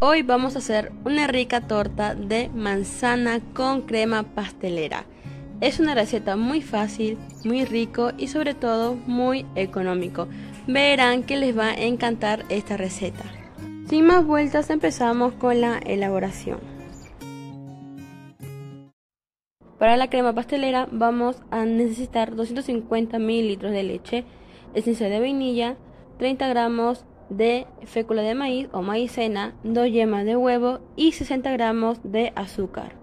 Hoy vamos a hacer una rica torta de manzana con crema pastelera. Es una receta muy fácil, muy rico y sobre todo muy económico. Verán que les va a encantar esta receta. Sin más vueltas, empezamos con la elaboración. Para la crema pastelera vamos a necesitar 250 mililitros de leche, esencia de vainilla, 30 gramos de fécula de maíz o maicena, 2 yemas de huevo y 60 gramos de azúcar.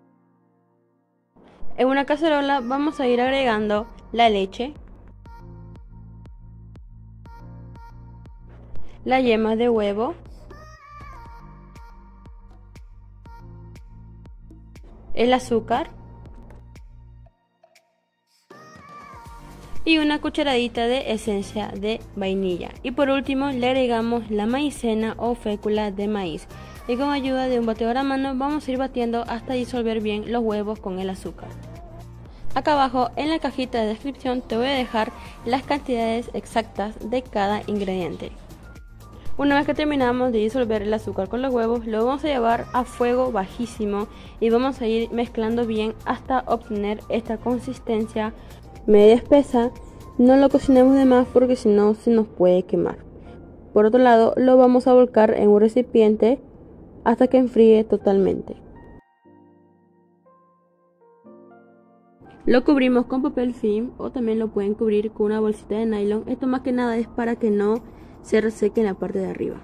En una cacerola vamos a ir agregando la leche, la yema de huevo, el azúcar y una cucharadita de esencia de vainilla. Y por último le agregamos la maicena o fécula de maíz. Y con ayuda de un batidor a mano vamos a ir batiendo hasta disolver bien los huevos con el azúcar. Acá abajo en la cajita de descripción te voy a dejar las cantidades exactas de cada ingrediente. Una vez que terminamos de disolver el azúcar con los huevos, lo vamos a llevar a fuego bajísimo y vamos a ir mezclando bien hasta obtener esta consistencia media espesa. No lo cocinemos de más porque si no se nos puede quemar. Por otro lado, lo vamos a volcar en un recipiente hasta que enfríe totalmente. Lo cubrimos con papel film o también lo pueden cubrir con una bolsita de nylon. Esto más que nada es para que no se reseque en la parte de arriba.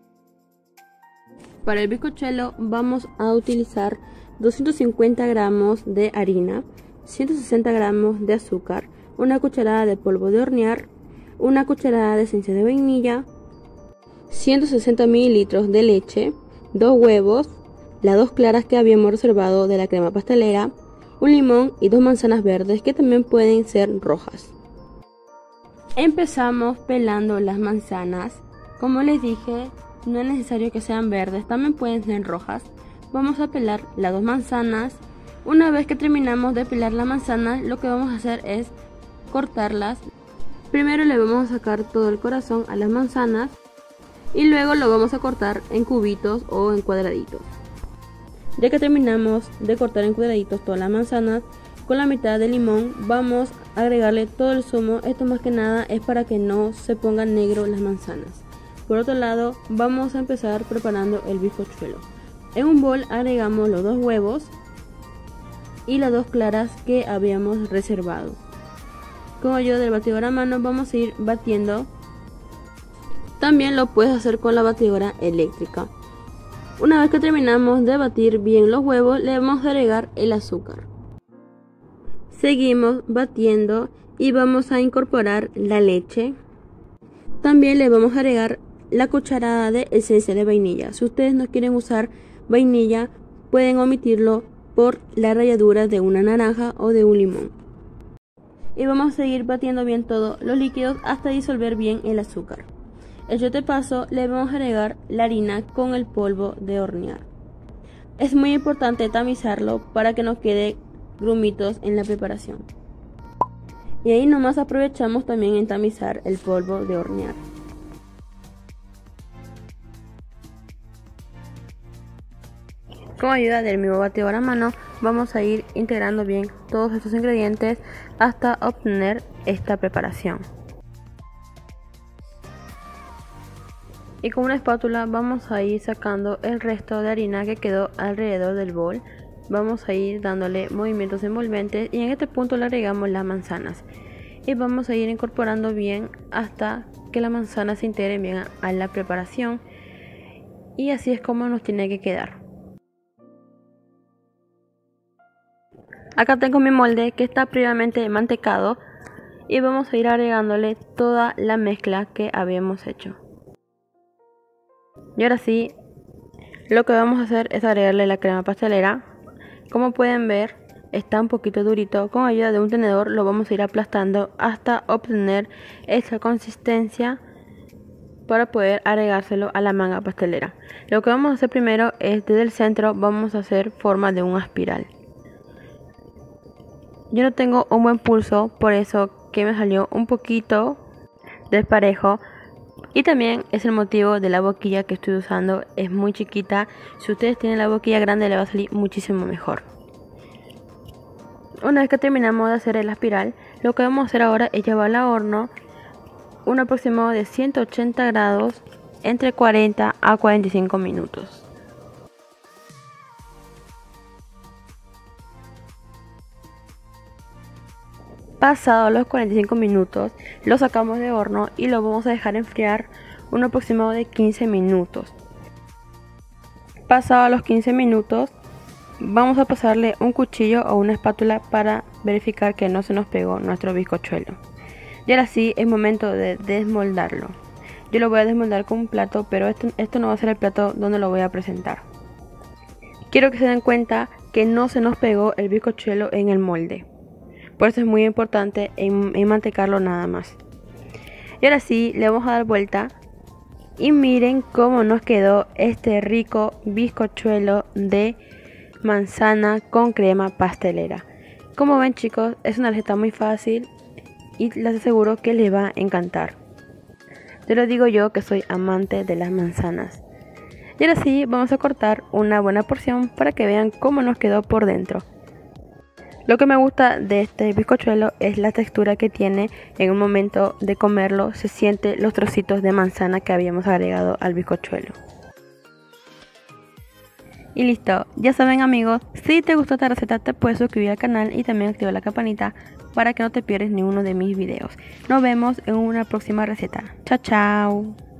Para el bizcochuelo vamos a utilizar 250 gramos de harina, 160 gramos de azúcar, una cucharada de polvo de hornear, una cucharada de esencia de vainilla, 160 mililitros de leche, 2 huevos, las 2 claras que habíamos reservado de la crema pastelera, un limón y 2 manzanas verdes que también pueden ser rojas. Empezamos pelando las manzanas. Como les dije, no es necesario que sean verdes, también pueden ser rojas. Vamos a pelar las 2 manzanas. Una vez que terminamos de pelar la manzana, lo que vamos a hacer es cortarlas. Primero le vamos a sacar todo el corazón a las manzanas y luego lo vamos a cortar en cubitos o en cuadraditos. Ya que terminamos de cortar en cuadraditos todas las manzanas, con la mitad de limón vamos a agregarle todo el zumo. Esto más que nada es para que no se pongan negro las manzanas. Por otro lado, vamos a empezar preparando el bizcochuelo. En un bol agregamos los 2 huevos y las 2 claras que habíamos reservado. Con ayuda del batidor a mano vamos a ir batiendo. También lo puedes hacer con la batidora eléctrica. Una vez que terminamos de batir bien los huevos, le vamos a agregar el azúcar. Seguimos batiendo y vamos a incorporar la leche. También le vamos a agregar la cucharada de esencia de vainilla. Si ustedes no quieren usar vainilla, pueden omitirlo por la ralladura de una naranja o de un limón. Y vamos a seguir batiendo bien todos los líquidos hasta disolver bien el azúcar. Hecho este paso, le vamos a agregar la harina con el polvo de hornear. Es muy importante tamizarlo para que no quede grumitos en la preparación. Y ahí nomás aprovechamos también en tamizar el polvo de hornear. Con ayuda del mismo batidor a mano vamos a ir integrando bien todos estos ingredientes hasta obtener esta preparación. Y con una espátula vamos a ir sacando el resto de harina que quedó alrededor del bol. Vamos a ir dándole movimientos envolventes y en este punto le agregamos las manzanas. Y vamos a ir incorporando bien hasta que la manzana se integre bien a la preparación. Y así es como nos tiene que quedar. Acá tengo mi molde que está previamente mantecado y vamos a ir agregándole toda la mezcla que habíamos hecho. Y ahora sí, lo que vamos a hacer es agregarle la crema pastelera. Como pueden ver, está un poquito durito. Con ayuda de un tenedor lo vamos a ir aplastando hasta obtener esa consistencia para poder agregárselo a la manga pastelera. Lo que vamos a hacer primero es desde el centro vamos a hacer forma de una espiral. Yo no tengo un buen pulso, por eso que me salió un poquito desparejo, Y también es el motivo de la boquilla que estoy usando, es muy chiquita. Si ustedes tienen la boquilla grande le va a salir muchísimo mejor. Una vez que terminamos de hacer la espiral, lo que vamos a hacer ahora es llevarla al horno un aproximado de 180 grados entre 40 a 45 minutos. Pasados los 45 minutos, lo sacamos de horno y lo vamos a dejar enfriar un aproximado de 15 minutos. Pasados los 15 minutos, vamos a pasarle un cuchillo o una espátula para verificar que no se nos pegó nuestro bizcochuelo. Y ahora sí, es momento de desmoldarlo. Yo lo voy a desmoldar con un plato, pero esto no va a ser el plato donde lo voy a presentar. Quiero que se den cuenta que no se nos pegó el bizcochuelo en el molde. Por eso es muy importante enmantecarlo nada más. Y ahora sí, le vamos a dar vuelta. Y miren cómo nos quedó este rico bizcochuelo de manzana con crema pastelera. Como ven, chicos, es una receta muy fácil y les aseguro que les va a encantar. Te lo digo yo que soy amante de las manzanas. Y ahora sí, vamos a cortar una buena porción para que vean cómo nos quedó por dentro. Lo que me gusta de este bizcochuelo es la textura que tiene. En el momento de comerlo se siente los trocitos de manzana que habíamos agregado al bizcochuelo. Y listo, ya saben amigos, si te gustó esta receta te puedes suscribir al canal y también activar la campanita para que no te pierdas ninguno de mis videos. Nos vemos en una próxima receta. Chao, chao.